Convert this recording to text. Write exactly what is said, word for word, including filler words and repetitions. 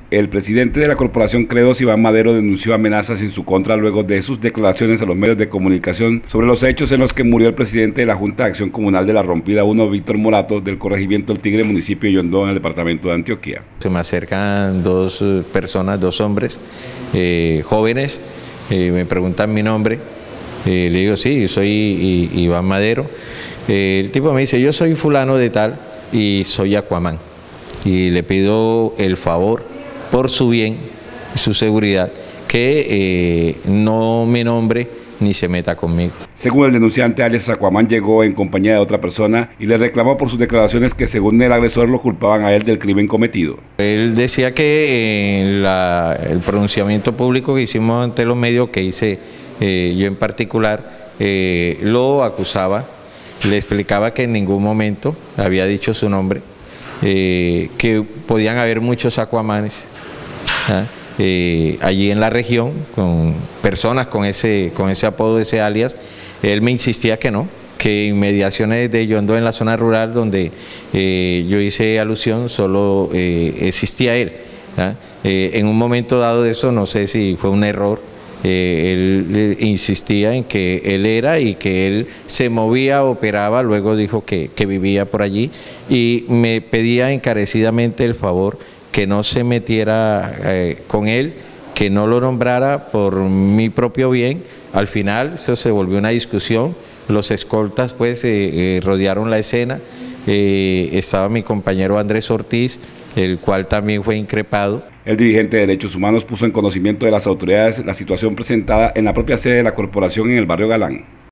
El presidente de la corporación Credos, Iván Madero, denunció amenazas en su contra luego de sus declaraciones a los medios de comunicación sobre los hechos en los que murió el presidente de la Junta de Acción Comunal de la Rompida uno, Víctor Morato, del corregimiento El Tigre, municipio de Yondó, en el departamento de Antioquia. Se me acercan dos personas, dos hombres eh, jóvenes, eh, me preguntan mi nombre, eh, le digo sí, soy Iván Madero. Eh, el tipo me dice, yo soy fulano de tal y soy Aquaman, y le pido el favor por su bien y su seguridad que eh, no me nombre ni se meta conmigo. Según el denunciante, alias Aquaman llegó en compañía de otra persona y le reclamó por sus declaraciones que, según el agresor, lo culpaban a él del crimen cometido. Él decía que en la, el pronunciamiento público que hicimos ante los medios, que hice eh, yo en particular, eh, lo acusaba, le explicaba que en ningún momento había dicho su nombre, eh, que podían haber muchos Aquamanes ¿ah? eh, allí en la región, con personas con ese, con ese apodo, ese alias. Él me insistía que no, que inmediaciones de Yondó, en la zona rural donde eh, yo hice alusión, solo eh, existía él. ¿ah? Eh, en un momento dado de eso, no sé si fue un error, Eh, él insistía en que él era y que él se movía, operaba, luego dijo que, que vivía por allí y me pedía encarecidamente el favor que no se metiera eh, con él, que no lo nombrara por mi propio bien. Al final eso se volvió una discusión, los escoltas pues eh, eh, rodearon la escena, eh, estaba mi compañero Andrés Ortiz, el cual también fue increpado. El dirigente de Derechos Humanos puso en conocimiento de las autoridades la situación presentada en la propia sede de la corporación en el barrio Galán.